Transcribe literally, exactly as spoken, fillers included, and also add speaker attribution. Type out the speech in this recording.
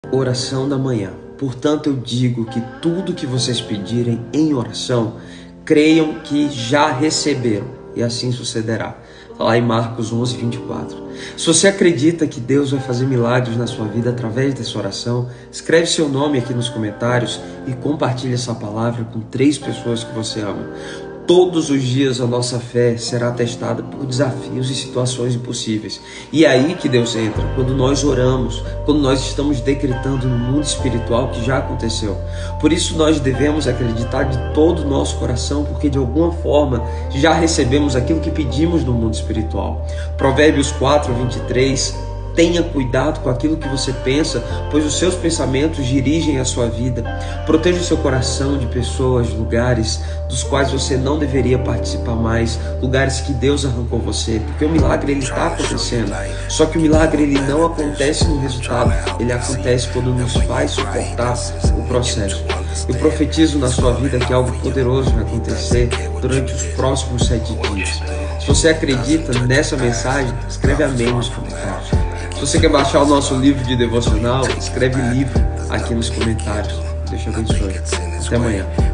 Speaker 1: Oração da manhã. Portanto, eu digo que tudo que vocês pedirem em oração, creiam que já receberam, e assim sucederá. Está lá em Marcos onze, vinte e quatro. Se você acredita que Deus vai fazer milagres na sua vida através dessa oração, escreve seu nome aqui nos comentários e compartilhe essa palavra com três pessoas que você ama. Todos os dias a nossa fé será testada por desafios e situações impossíveis. E é aí que Deus entra, quando nós oramos, quando nós estamos decretando no mundo espiritual que já aconteceu. Por isso nós devemos acreditar de todo o nosso coração, porque de alguma forma já recebemos aquilo que pedimos no mundo espiritual. Provérbios quatro, vinte e três. Tenha cuidado com aquilo que você pensa, pois os seus pensamentos dirigem a sua vida. Proteja o seu coração de pessoas, lugares dos quais você não deveria participar mais, lugares que Deus arrancou você, porque o milagre ele está acontecendo. Só que o milagre ele não acontece no resultado, ele acontece quando nos faz suportar o processo. Eu profetizo na sua vida que algo poderoso vai acontecer durante os próximos sete dias. Se você acredita nessa mensagem, escreve amém nos comentários. Se você quer baixar o nosso livro de devocional, escreve livro aqui nos comentários. Deus te abençoe. Até amanhã.